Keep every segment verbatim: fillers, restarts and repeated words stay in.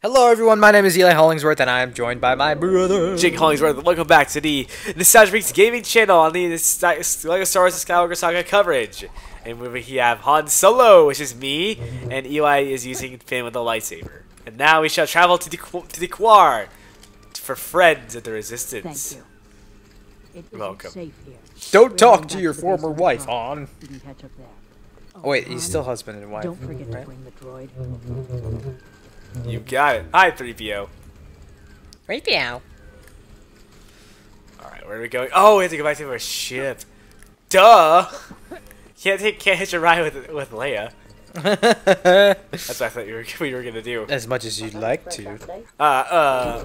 Hello everyone, my name is Eli Hollingsworth and I am joined by my brother Jake Hollingsworth. Welcome back to the Nostalgia Freaks Gaming channel on the LEGO Star Wars Skywalker Saga coverage. And we have Han Solo, which is me, and Eli is using Finn with a lightsaber. And now we shall travel to the to the Quar for friends of the Resistance. Thank you. It Welcome. safe here. Don't talk Back to your the former base wife, tomorrow. Han. You can catch up there. Oh wait, Han, he's still husband and wife. Don't forget right? to bring the droid. You got it. Hi, three P O. three P O. Alright, where are we going? Oh, we have to go back to our ship. Duh! Can't take, can't hitch a ride with with Leia. That's what I thought you were, we were gonna do. As much as you'd like to. Uh, uh.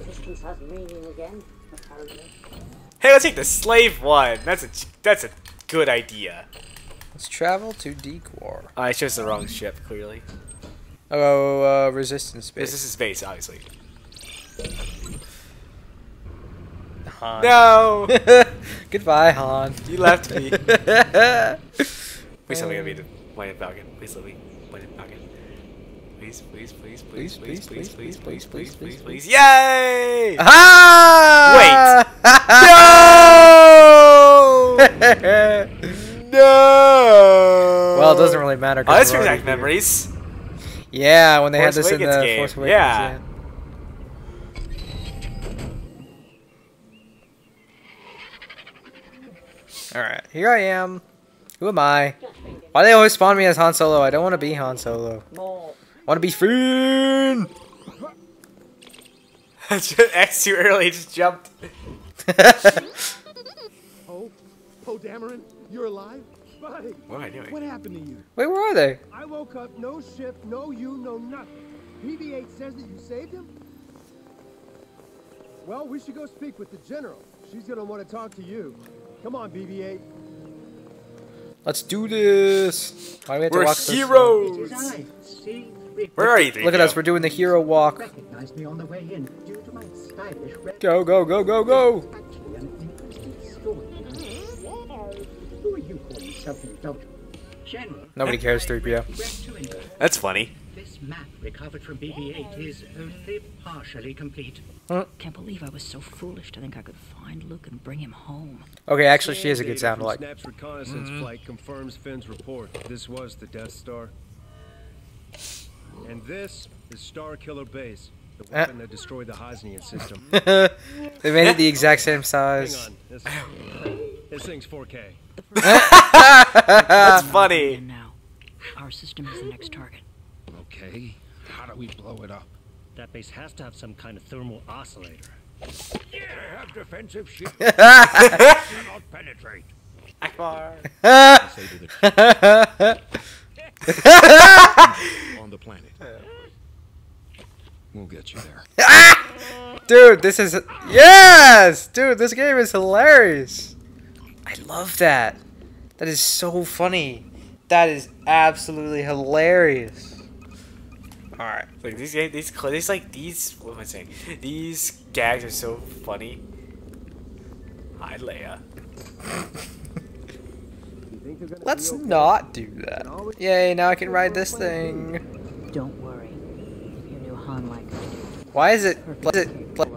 Hey, let's take the slave one. That's a that's a good idea. Let's travel to Decor. Oh, I chose the wrong ship, clearly. Oh, uh, resistance base. This is space, obviously. Han. No! Goodbye, Han. You left me. Please tell me I'm going to be the White Falcon. Please let me. White Falcon. Please, please, please, please, please, please, please, please, please, please, please. Yay! Ah! Wait! No! No! Well, it doesn't really matter. Oh, that's we're already exact memories. here. Yeah, when they Force had this Awakens in the game. Force Awakens. Yeah. yeah. Alright, here I am. Who am I? Why do they always spawn me as Han Solo? I don't want to be Han Solo. I want to be Finn! X too early, just jumped. Oh, oh, Dameron, you're alive? Buddy, What am I doing? what happened to you? Wait, where are they? I woke up, no ship, no you, no nothing. B B eight says that you saved him? Well, we should go speak with the general. She's gonna want to talk to you. Come on, B B eight. Let's do this. Why do we have to We're walk so slow? heroes! Where are you, three P O? Look at us, we're doing the hero walk. Recognized me on the way in due to my stylish red. Go, go, go, go, go! Actually, an interesting story. Who are you calling self-indulgent? General. Nobody cares, three P O. Where to in- That's funny. This map recovered from B B eight is only partially complete. Can't believe I was so foolish to think I could find Luke and bring him home. Okay, actually, she has a good sound Data like. from Snap's reconnaissance flight confirms Finn's report. This was the Death Star. And this is Starkiller Base, the weapon that destroyed the Hosnian system. They made it the exact same Hang size. on, this, this thing's four K. That's funny. And now, our system is the next target. Okay, how do we blow it up? That base has to have some kind of thermal oscillator. Yeah, have defensive shield. Cannot penetrate. Akbar. Say to the on the planet. We'll get you there. Dude, this is... Yes! Dude, this game is hilarious. I love that. That is so funny. That is absolutely hilarious. Alright. Like these, ga- these, cl- these, like these. What am I saying? These gags are so funny. Hi, Leia. Let's not do that. Yay, now I can ride this thing. Don't worry. If you knew Han like I do, Why is it... Why is it...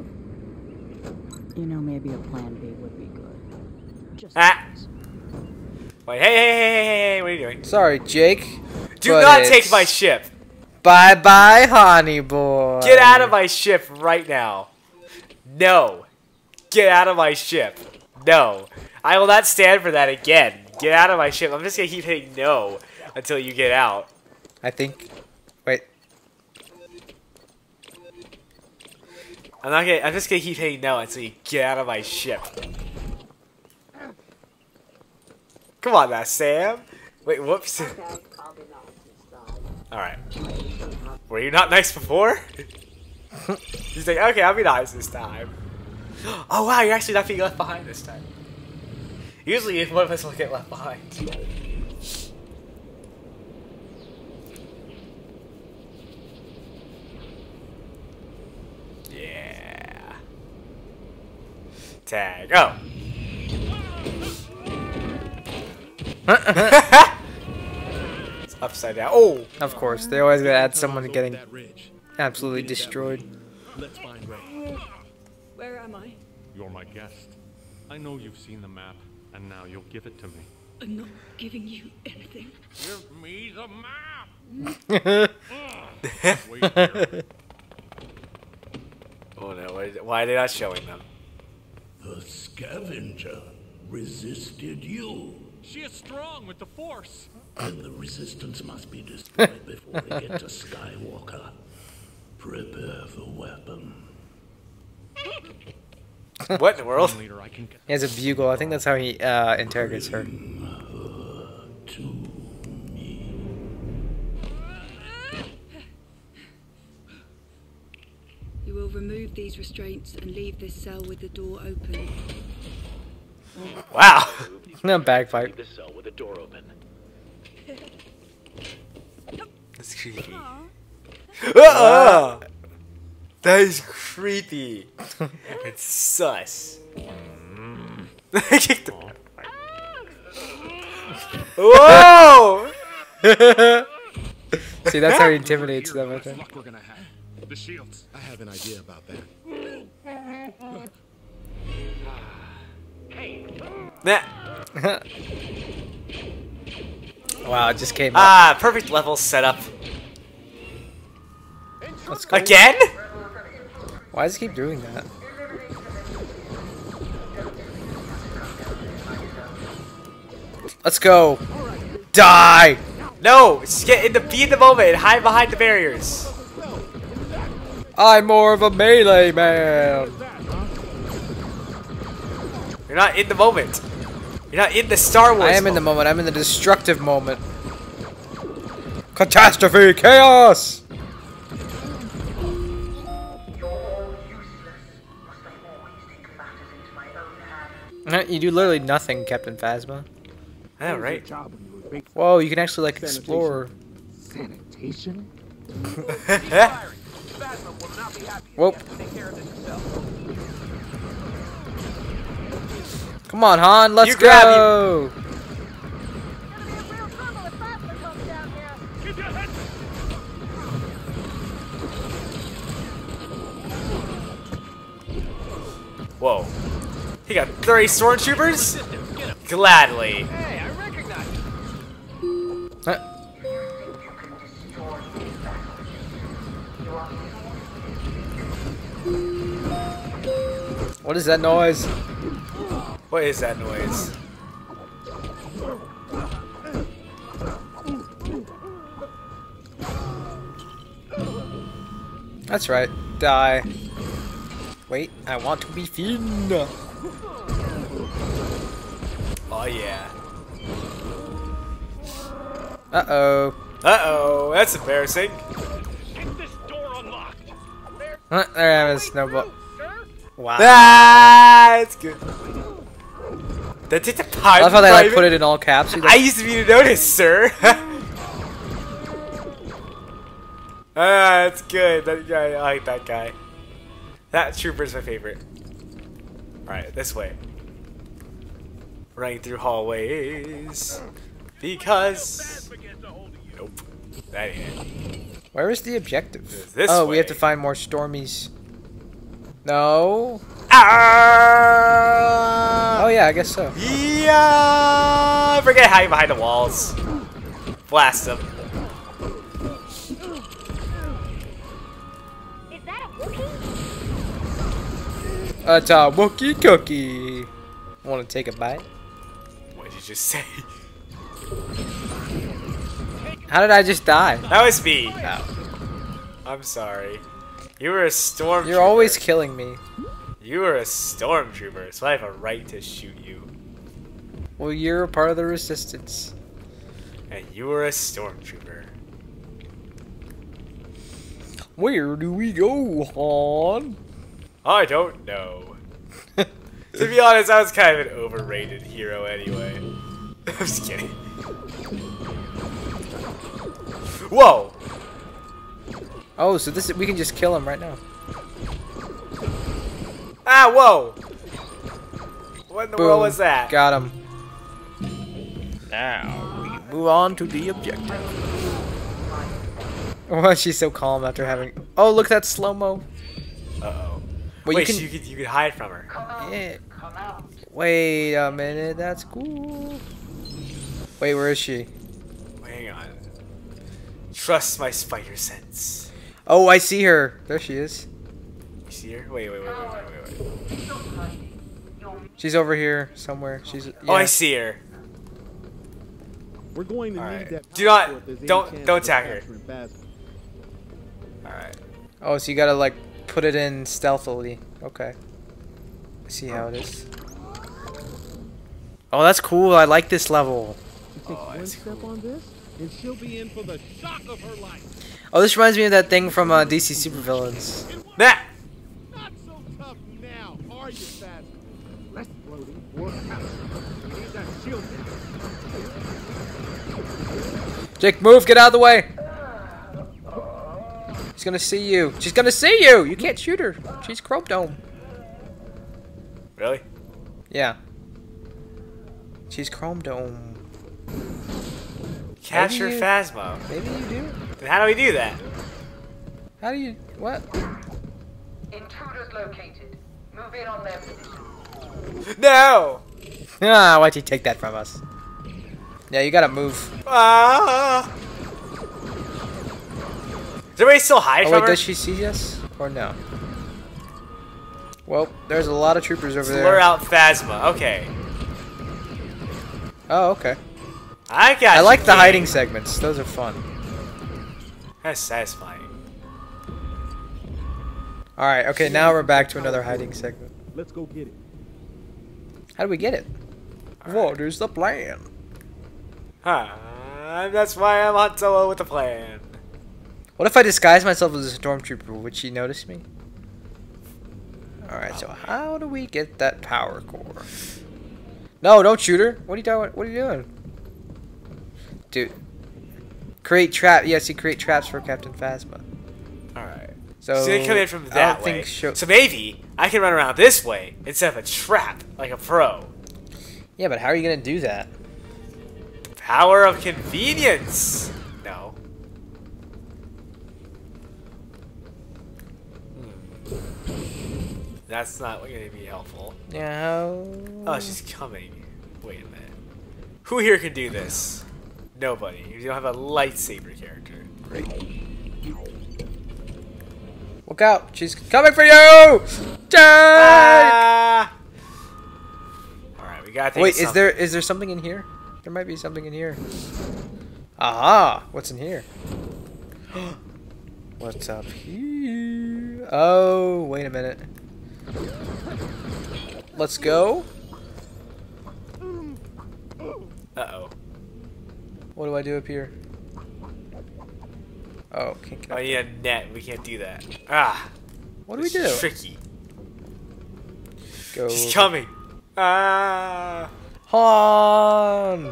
you know maybe a plan B would be good. Just Ah. in case. Wait, hey, hey, hey, hey, hey, what are you doing? Sorry, Jake. Do but not it's- take my ship. Bye-bye, honey boy. Get out of my ship right now. No. Get out of my ship. No. I will not stand for that again. Get out of my ship. I'm just gonna keep hitting no until you get out. I think... Wait. I'm not gonna. I'm just gonna keep hitting no until you get out of my ship. Come on, now, Sam. Wait, whoops. All right. Were you not nice before? He's like, okay, I'll be nice this time. Oh wow, you're actually not being left behind this time. Usually, if one of us will get left behind. Yeah. Tag. Oh. It's upside down. Oh! Of course, they always gotta add someone getting absolutely destroyed. Let's find Ray. Where am I? You're my guest. I know you've seen the map, and now you'll give it to me. I'm not giving you anything. Give me the map! Wait here. Oh no, why, why are they not showing them? The scavenger resisted you. She is strong with the Force. Then the resistance must be destroyed before we get to Skywalker. Prepare the weapon. What in the world? Leader, I can get He has a bugle. I think that's how he uh, interrogates her. To me. You will remove these restraints and leave this cell with the door open. Wow. No bagpipe. The cell with the door open. That's creepy. Ah! That is creepy. It's sus. I kicked the. Whoa! See, that's how he intimidates them, I think. luck we're gonna have. The shields. I have an idea about that. Nah. Wow, it just came up. Ah, perfect level setup. Let's go. Again? Why does he keep doing that? Let's go. Die! No, just get in the be in the moment and hide behind the barriers. I'm more of a melee man. You're not in the moment. You're not in the Star Wars. I am in the moment. moment. I'm in the destructive moment. Catastrophe! Chaos! You do literally nothing, Captain Phasma. Yeah, right. Whoa, you can actually like explore. Sanitation? Whoa. Come on, Han, let's You grab go! Whoa. He got thirty stormtroopers? Gladly. Hey, I recognize you. Huh. What is that noise? What is that noise? That's right. Die. Wait, I want to be Finn. Oh yeah. Uh-oh. Uh-oh, that's embarrassing. Get this door unlocked. Huh, there I have a snowball. Wow. Ah, it's good. That did the I love how they like put it in all caps. I used to be to notice, sir. Ah, that's good. That guy, I like that guy. That trooper's my favorite. Alright, this way. Running through hallways. Because... Nope. That ain't it. Where is the objective? This oh, way. we have to find more Stormies. No. Ah! Oh yeah, I guess so. Yeah! Forget hiding behind the walls. Blast them. Is that a Wookiee? It's a Wookie cookie. Want to take a bite? What did you just say? How did I just die? That was me. Oh. I'm sorry. You were a stormtrooper. You're always killing me. You were a stormtrooper, so I have a right to shoot you. Well, you're a part of the resistance. And you were a stormtrooper. Where do we go, Han? I don't know. To be honest, I was kind of an overrated hero anyway. I'm just kidding. Whoa! Oh, so this is, we can just kill him right now. Ah, whoa! What in the Boom. world was that? Got him. Now we move on to the objective. Oh, she's so calm after having. Oh, look at that slow mo. Uh oh. Wait, Wait, you so can. you could you could hide from her. Yeah. Wait a minute. That's cool. Wait, where is she? Hang on. Trust my spider sense. Oh, I see her. There she is. You see her? Wait, wait, wait, wait, wait, wait, wait. She's over here somewhere. She's. Yeah. Oh, I see her. We're going to All need right. that. Do not- power if there's any don't- chance don't of attack her. capturing Basma. All right. Oh, so you gotta like put it in stealthily. Okay. I see how it is. Oh, that's cool. I like this level. She takes Oh, one that's step on this, and she'll be in for the shock of her life. Oh, this reminds me of that thing from uh, D C Supervillains. Nah. Not so tough now, are you, Basma? Less floating, more capture. We need that shield. Jake, move! Get out of the way! She's gonna see you. She's gonna see you! You can't shoot her. She's Chrome Dome. Really? Yeah. She's Chrome Dome. Capture Maybe you- Phasma. Maybe you do. Then how do we do that? How do you... What? Intruders located. Move in on their position. No! Ah, why'd you take that from us? Yeah, you gotta move. Ah! Does everybody still hide Oh from wait, her? does she see us? Or no? Well, there's a lot of troopers over Lure there. out Phasma. Okay. Oh, okay. I got I you, like the kid. hiding segments. Those are fun. That's satisfying. Alright, okay, now we're back to another hiding segment. Let's go get it. How do we get it? What is the plan? Huh. That's why I'm on solo with the plan. What if I disguise myself as a stormtrooper? Would she notice me? Alright, so how do we get that power core? No, don't shoot her. What are you doing? What are you doing? Dude. Create trap. Yes, you create traps for Captain Phasma. Alright. So, So they come in from I that don't way. think she'll- So maybe I can run around this way instead of a trap like a pro. Yeah, but how are you going to do that? Power of convenience. No. Hmm. That's not going to be helpful. Yeah, how... Oh, she's coming. Wait a minute. Who here can do this? Nobody. You don't have a lightsaber character. Look out! She's coming for you! Jake! Ah! Alright, we gotta take Wait, is something. there is there something in here? There might be something in here. Aha! What's in here? What's up here? Oh, wait a minute. Let's go. Uh-oh. What do I do up here? Oh, can't get Oh, up. I need a net. We can't do that. Ah. What do we This is do? tricky. Go. She's coming. Ah. Han!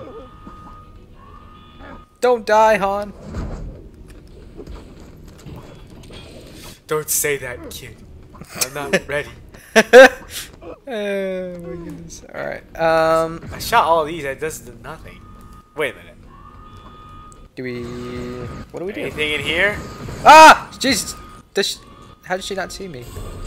Don't die, Han. Don't say that, kid. I'm not ready. Oh my goodness. Alright. Um, I shot all these and it does nothing. Wait a minute. do we... What do we do? Anything in here? Ah! Jeez! Does she, how did she not see me?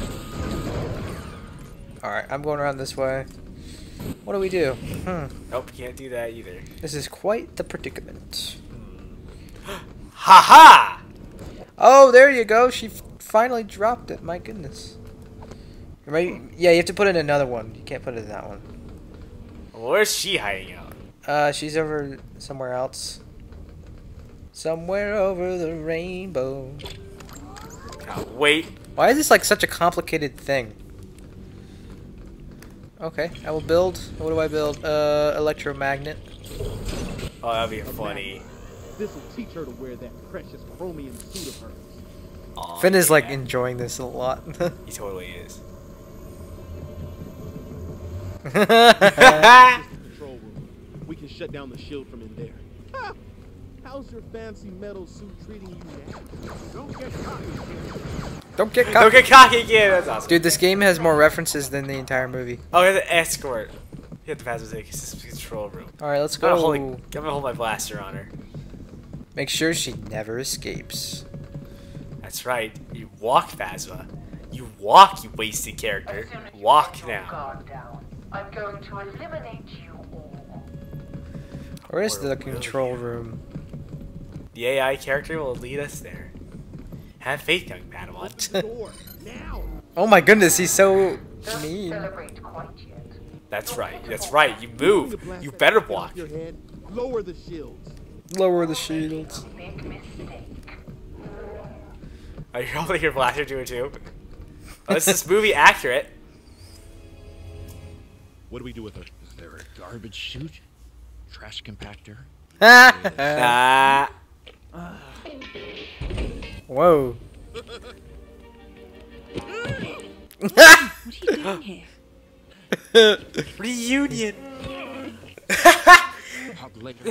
Alright, I'm going around this way. What do we do? Hmm. Nope, can't do that either. This is quite the predicament. Ha ha! Oh, there you go. She f finally dropped it. My goodness. Right? Yeah, you have to put in another one. You can't put it in that one. Where's she hiding out? Uh, she's over somewhere else. Somewhere over the rainbow. Oh, wait. Why is this like such a complicated thing? Okay, I will build. What do I build? Uh, electromagnet. Oh, that'd be funny. This will teach her to wear that precious chromium suit of hers. Aw, Finn is like yeah. enjoying this a lot. He totally is. Control room. We can shut down the shield from in there. Ha! How's your fancy metal suit treating you now? Don't get cocky. Don't get Don't caught. get cocky again. That's awesome. Dude, this game has more references than the entire movie. Oh, here's an escort. He had the fastest control room. Alright, let's I'm gonna, hold, go. I'm gonna hold my blaster on her. Make sure she never escapes. That's right. You walk, Phasma. You walk, you wasted character. As soon as you Walk get your now. guard down, I'm going to eliminate you all. Where is Or the will control you? room? The A I character will lead us there. Have faith, young Padawan. Door, now! Oh my goodness, he's so Don't mean. celebrate quite yet. That's right. That's right. You move. You better block. Your head. Lower the shields. Lower the shields. Big mistake. Are you holding your blaster to it too? Oh, is this movie accurate? What do we do with her? Is there a garbage chute? Trash compactor? Ah. Whoa. What are you doing here? Reunion. Hug later.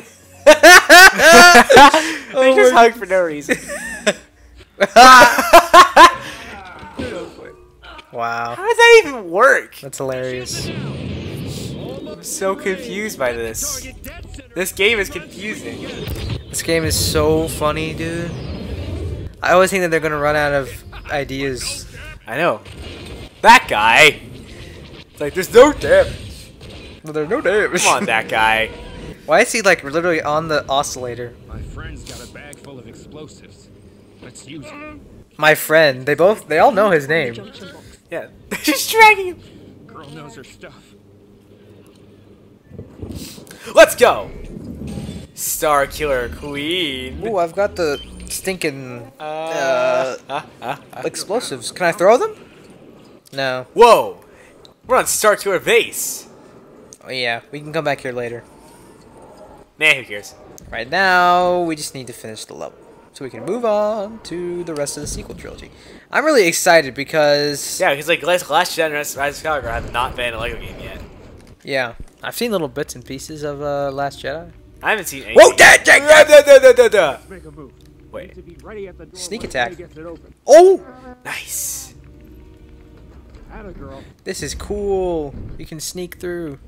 They just hug for no reason. Wow. How does that even work? That's hilarious. I'm so confused by this. This game is confusing. This game is so funny, dude. I always think that they're gonna run out of ideas. I know. That guy. It's like there's no damage. Well, there's no damage. Come on, that guy. Why is he like literally on the oscillator? My friend's got a bag full of explosives. Let's use it. My friend. They both. They all know his name. Junction box. Yeah, she's dragging him. Girl knows her stuff. Let's go. Star Killer Queen. Ooh, I've got the stinking Uh, uh, ah, ah, ah. explosives. Can I throw them? No. Whoa. We're on Star Killer Base. Oh yeah, we can come back here later. Nah, who cares? Right Right now, we just need to finish the level. So we can move on to the rest of the sequel trilogy. I'm really excited because... Yeah, because like last, last Gen Rise of Skywalker have not been a Lego game yet. Yeah. I've seen little bits and pieces of uh, Last Jedi. I haven't seen anything. Whoa, dad, dad, dad. Da, da, da, da, da. Make a move. Wait. To be ready at the door Sneak when attack. Ray gets it open. Oh! Nice. Atta girl. This is cool. You can sneak through.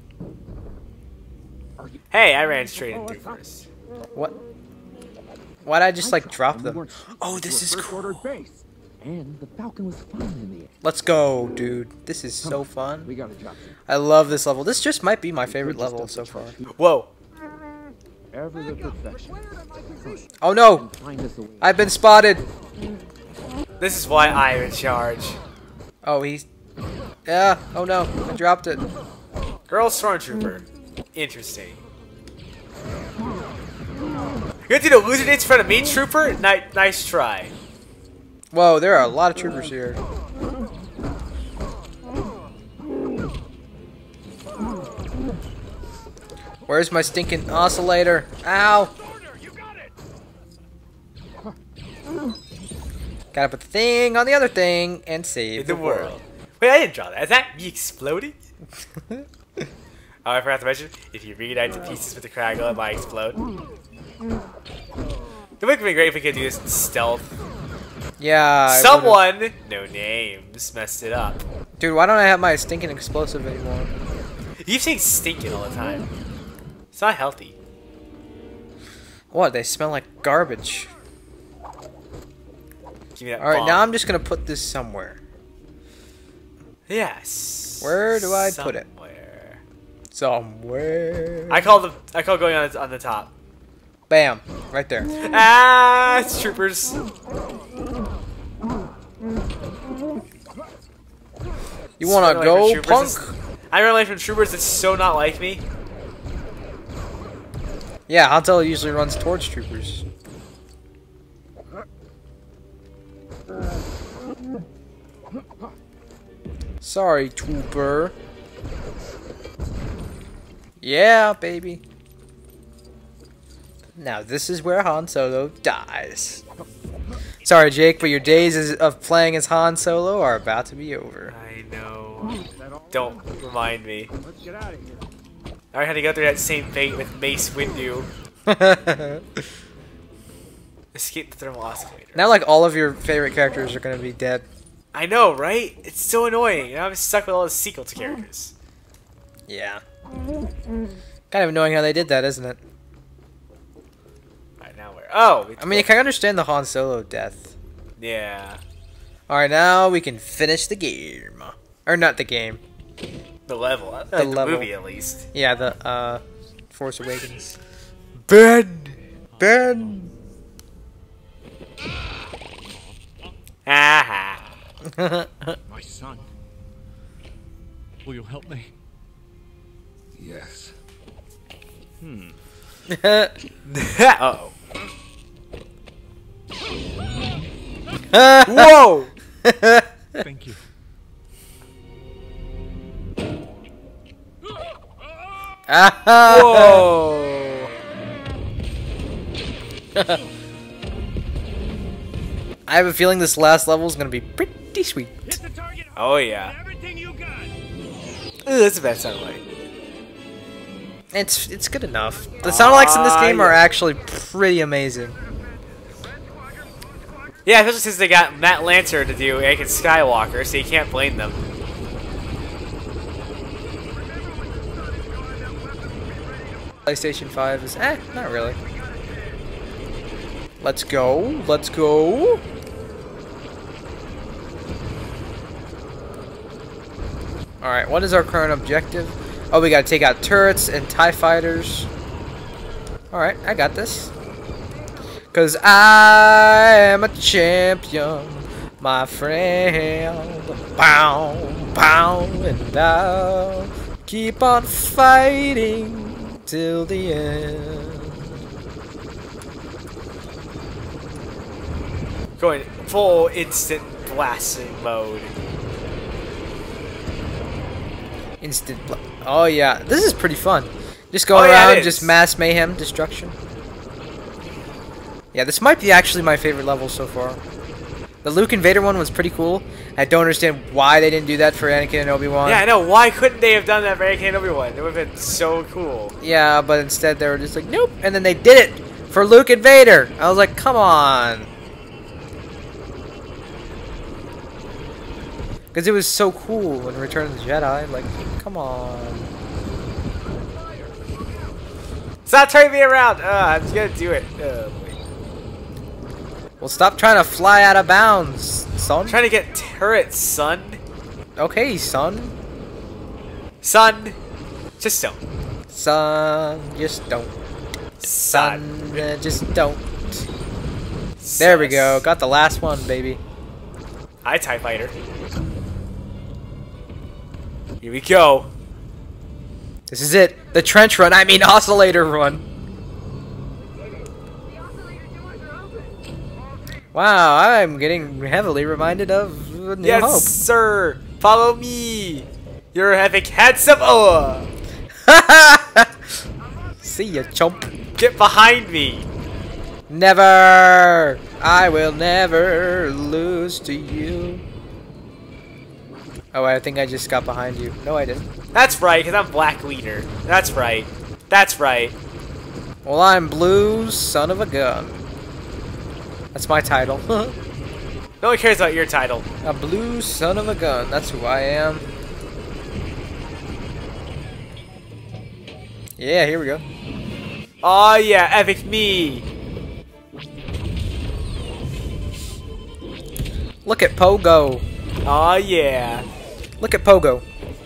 Hey, I ran straight in through first. What? Why'd I just like drop We them? weren't- Oh, this is First cool. ordered base. And the Falcon was fine in the air. Let's go, dude. This is so fun. We got a job. I love this level. This just might be my favorite level so far. Whoa. Ever the perfection. Oh no! Find us a way. I've been spotted! This is why I'm in charge. Oh, he's... Yeah, oh no. I dropped it. Girl Stormtrooper. Interesting. You gonna do the loser dates in front of me, Trooper? Ni nice try. Whoa, there are a lot of troopers here. Where's my stinking oscillator? Ow! Gotta put the thing on the other thing and save In the world. Wait, I didn't draw that. Is that me exploding? Oh, I forgot to mention, if you reunite to pieces with the Kraggle, it might explode. It would be great if we could do this in stealth. Yeah. I would've- Someone, no names, messed it up. Dude, why don't I have my stinking explosive anymore? You've seen stinking all the time. It's not healthy. What? They smell like garbage. Give me that Alright, bomb. now I'm just gonna put this somewhere. Yes. Where do I put it? Somewhere. Somewhere. I call the I call going on the, on the top. Bam. Right there. Ah, it's troopers. You wanna So, like, go, for troopers, punk? it's- I run away from troopers that's so not like me. Yeah, Hanzo usually runs towards troopers. Sorry, trooper. Yeah, baby. Now this is where Han Solo dies. Sorry, Jake, but your days as- of playing as Han Solo are about to be over. I know. Don't remind me. Let's get out of here. I already had to go through that same fate with Mace Windu. Escape the thermal oscillator. Now, like, all of your favorite characters are gonna be dead. I know, right? It's so annoying. And I'm stuck with all the sequel to characters. Yeah. Kind of annoying how they did that, isn't it? Alright, now where? Oh! I mean, I can understand the Han Solo death. Yeah. Alright, now we can finish the game. Or not the game. The level. I The like the level. movie, at least. Yeah, the uh, Force Awakens. Ben! Ben! Aha. My son. Will you help me? Yes. Hmm. Uh-oh. Whoa! Thank you. Whoa! I have a feeling this last level is gonna be pretty sweet. Oh yeah. Ooh, that's a bad sound like. It's it's good enough. The sound likes in this Ah, game are yeah. actually pretty amazing. Yeah, especially since they got Matt Lancer to do Anakin Skywalker, so you can't blame them. PlayStation five is eh, not really. Let's go. Let's go. Alright, what is our current objective? Oh, we gotta take out turrets and TIE fighters. Alright, I got this. Cause I am a champion, my friend. Bow, bow, and I'll keep on fighting till the end. Going full instant blasting mode. Instant bl- Oh yeah, this is pretty fun. Just go Oh, yeah, around, it just is. mass mayhem, destruction. Yeah, this might be actually my favorite level so far. The Luke and Vader one was pretty cool. I don't understand why they didn't do that for Anakin and Obi-Wan. Yeah, I know. Why couldn't they have done that for Anakin and Obi-Wan? It would have been so cool. Yeah, but instead they were just like, nope. And then they did it for Luke and Vader. I was like, come on. Because it was so cool in Return of the Jedi. Like, come on. Stop turning me around. Uh, I'm just gonna do it. Uh, wait. Well, stop trying to fly out of bounds, son. I'm trying to get turrets, son. Okay, son. Son, just don't. Son, just don't. Son. Son, uh, just don't. There we go. Got the last one, baby. Hi, TIE Fighter. Here we go. This is it. The trench run. I mean, oscillator run. Wow, I'm getting heavily reminded of New Yes, Hope. sir. Follow me. You're having handsome. Oh, See ya, chump. get behind me. Never. I will never lose to you. Oh, I think I just got behind you. No, I didn't. That's right, because I'm Black Leader. That's right. That's right. Well, I'm Blue Son of a Gun. That's my title. No one cares about your title. A Blue Son of a Gun. That's who I am. Yeah, here we go. Oh yeah, epic me. Look at Pogo. Oh yeah. Look at Pogo.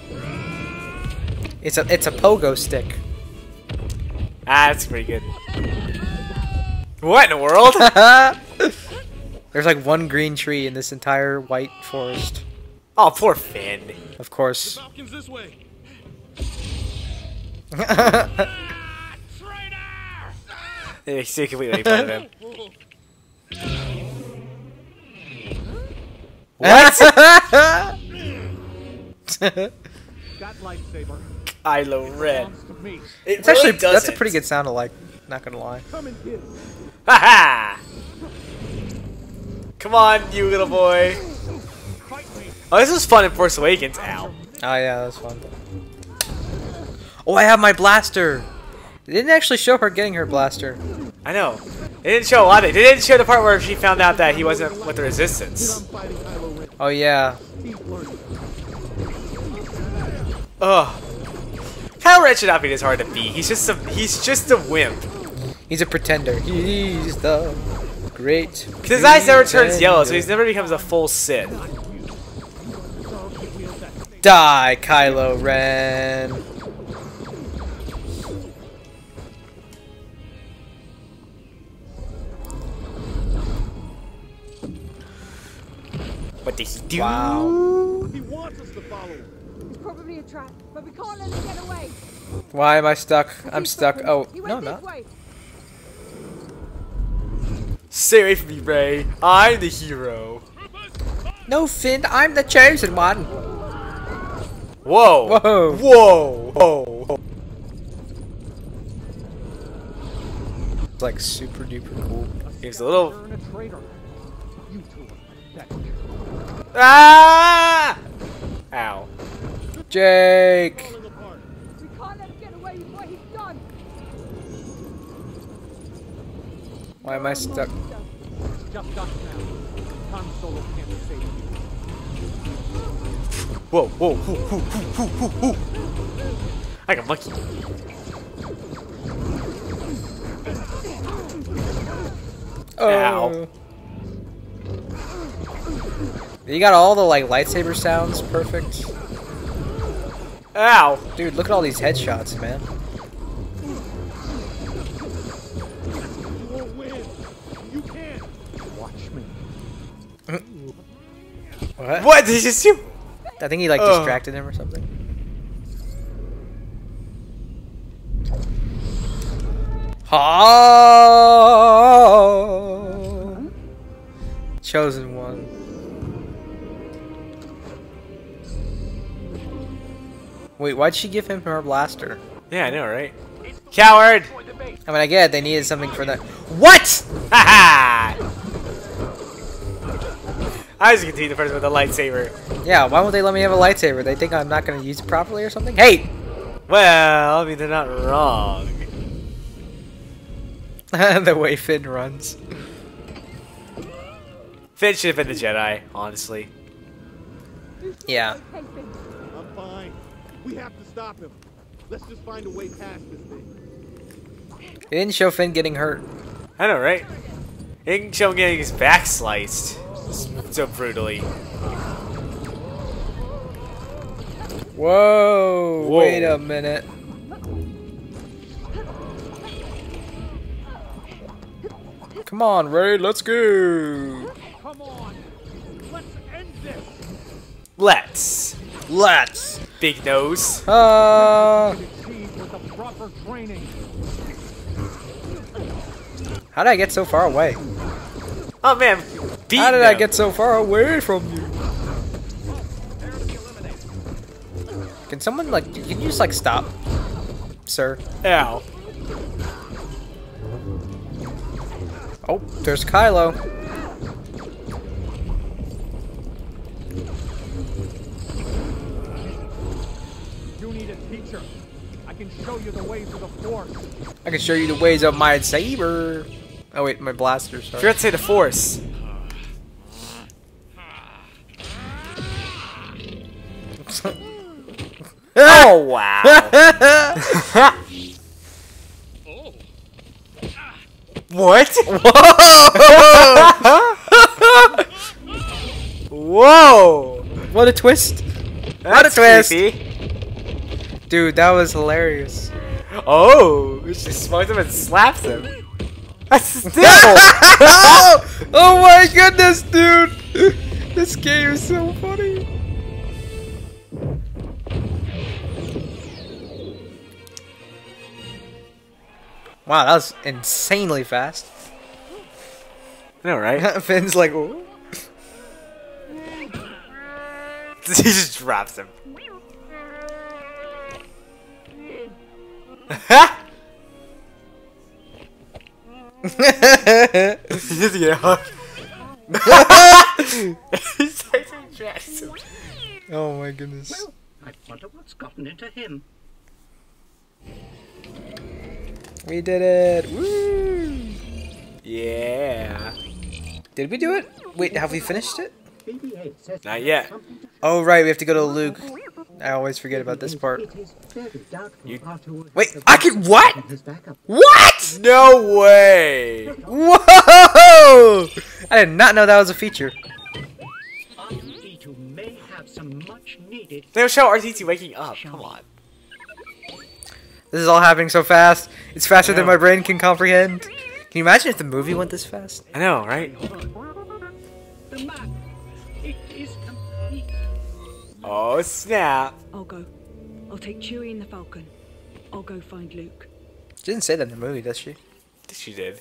It's a it's a pogo stick. Ah, that's pretty good. What in the world? There's like one green tree in this entire white forest. Oh, poor Finn. Of course. Falcons this way. They still completely make fun of him. What? Got lightsaber. Kylo Ren. Belongs to me. It It's actually really that's a doesn't. pretty good sound alike. Not gonna lie. Come and get it. Haha! Come on, you little boy. Oh, this was fun in Force Awakens. Ow. Oh yeah, that's fun. Oh, I have my blaster. They didn't actually show her getting her blaster. I know. They didn't show a lot of it. They didn't show the part where she found out that he wasn't with the Resistance. I'm fighting Kylo Ren. Oh yeah. Keep learning. Ugh. Kylo Ren should not be this hard to beat. He's just a he's just a wimp. He's a pretender. He's the great. Because his eyes never turns yellow, so he never becomes a full Sith. Die, Kylo Ren. What did he do? Wow. He wants us to follow him. It's probably a trap, but we can't let him get away. Why am I stuck? I'm stuck. Oh, He no, went I'm this not. way. Stay away from me, Rey. I'm the hero. No, Finn, I'm the chosen one. Whoa. Whoa. Whoa. Whoa. It's like super duper cool. He was a little. You're a traitor. You two are pathetic. Ah! Ow. Jake. Falling apart. We can't let him get away with what he's done. Why am I stuck? It's just us now. Han Solo can't save you. Whoa, whoa, whoo, whoo, whoo, whoo, whoo, whoo. Like a monkey. Oh. Ow. You got all the like lightsaber sounds perfect. Ow. Dude, look at all these headshots, man. You won't win. You can't. Watch me. What? What did you just do? I think he like Ugh. distracted him or something. Oh, chosen one. Wait, why'd she give him her blaster? Yeah, I know, right? Coward! I mean, I get it, they needed something for that. What? Haha! I was gonna be the person with the lightsaber. Yeah, why won't they let me have a lightsaber? They think I'm not gonna use it properly or something? Hey! Well, I mean, they're not wrong. The way Finn runs. Finn should have been the Jedi, honestly. Yeah. I'm fine. We have to stop him. Let's just find a way past this thing. They didn't show Finn getting hurt. I know, right? He can show him getting his back sliced so brutally. Whoa, Whoa. wait a minute. Come on, Ray, let's go. Come on. Let's end this. Let's. Let's. Big nose. Uh, Achieve with the proper training. how did I get so far away? Oh man, beat How did them. I get so far away from you? Can someone like, can you just like stop, sir? Ow. Oh, there's Kylo. You need a teacher. I can show you the ways of the Force. I can show you the ways of my saber. Oh wait, my blaster. Sorry. Forgot to say the Force. Oh wow. What? Whoa! What a twist! What a twist. Creepy. Dude, that was hilarious. Oh, she smokes him and slaps him. That's still. oh, oh my goodness, dude! This game is so funny. Wow, that was insanely fast. I know, right? Finn's like, ooh. He just drops him. He just get hooked. He's like some Jackson. Oh my goodness. Well, I wonder what's gotten into him. We did it! Woo! Yeah. Did we do it? Wait, have we finished it? Not yet. Oh right, we have to go to Luke. I always forget about this part. It is very doubtful You- Arthur Wait, has I can what? his backup. What? No way! Whoa! I did not know that was a feature. R two D two may have some much needed. They don't show R T T waking up. Come on. This is all happening so fast. It's faster I than know. my brain can comprehend. Can you imagine if the movie went this fast? I know, right? The map. It is complete. Oh snap! I'll go. I'll take Chewie and the Falcon. I'll go find Luke. She didn't say that in the movie, does she? I think she did.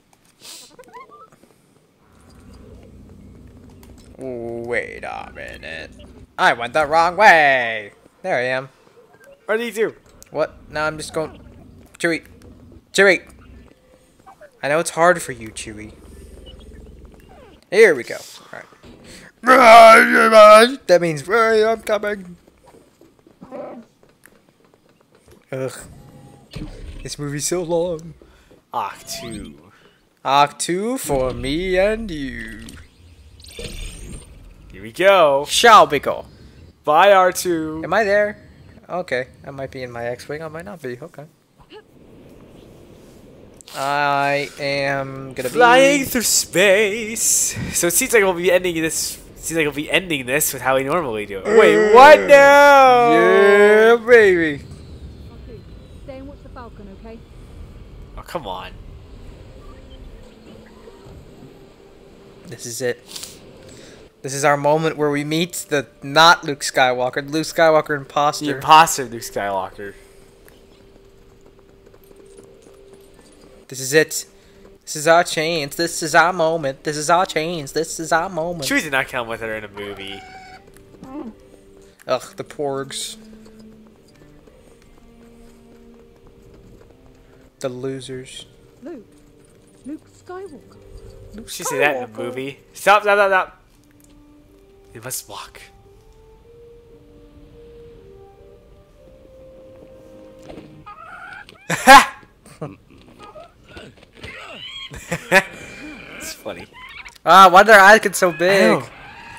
Wait a minute. I went the wrong way. There I am. R T T two. What? Now I'm just going... Chewie. Chewie. I know it's hard for you, Chewie. Here we go. Alright. That means hey, I'm coming. Ugh. This movie's so long. Act two. Act two for me and you. Here we go. Shall we go? Bye, R two. Am I there? Okay. I might be in my X-Wing. I might not be. Okay. I am gonna Flying be... through space. So it seems like we'll be ending this. Seems like we'll be ending this with how we normally do it. Wait, what now? Yeah, baby. Okay, stay and watch the Falcon, okay? Oh, come on. This is it. This is our moment where we meet the not Luke Skywalker, Luke Skywalker imposter. The imposter Luke Skywalker. This is it. This is our chance. This is our moment. This is our chance. This is our moment. Chewie did not come with her in a movie. Ugh, the porgs. The losers. Luke. Luke Skywalker. Luke She say that in a movie. Stop! Stop! Stop! Stop! You must walk. It's funny. Ah, why are their eyes get so big? Ew.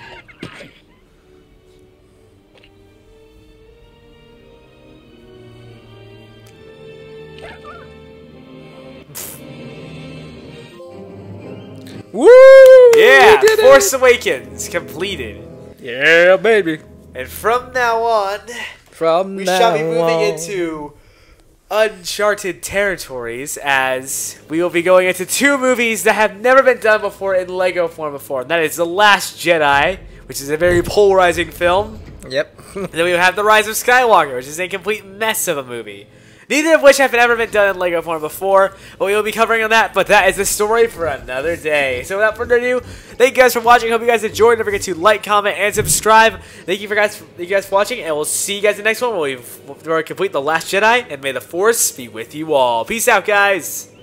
Woo! Yeah, we did Force it! Awakens completed. Yeah, baby. And from now on, From we now shall be moving on. into uncharted territories as we will be going into two movies that have never been done before in Lego form before. And that is The Last Jedi, which is a very polarizing film. Yep. And then we have The Rise of Skywalker, which is a complete mess of a movie. Neither of which have ever been done in Lego form before, but we will be covering on that, but that is the story for another day. So without further ado, thank you guys for watching. Hope you guys enjoyed. Don't forget to like, comment, and subscribe. Thank you for guys, thank you guys for watching, and we'll see you guys in the next one where we complete The Last Jedi, and may the Force be with you all. Peace out, guys.